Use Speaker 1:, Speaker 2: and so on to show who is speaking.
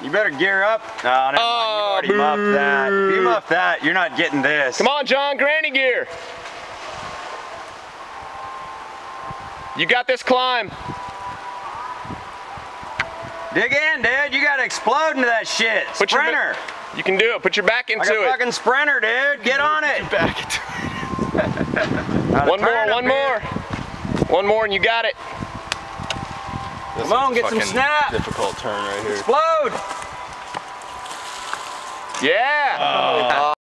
Speaker 1: You better gear up. No, never mind. You already muffed that. If you muff that, you're not getting this.
Speaker 2: Come on, John, granny gear. You got this climb.
Speaker 1: Dig in, dude. You gotta explode into that shit. Sprinter.
Speaker 2: You can do it. Put your back into it.
Speaker 1: Like a fucking sprinter, dude. Get on it.
Speaker 2: Put your back into it. One more, and you got it.
Speaker 1: Come on, get some snap.
Speaker 3: Difficult turn right here.
Speaker 1: Explode.
Speaker 2: Yeah.
Speaker 3: Oh.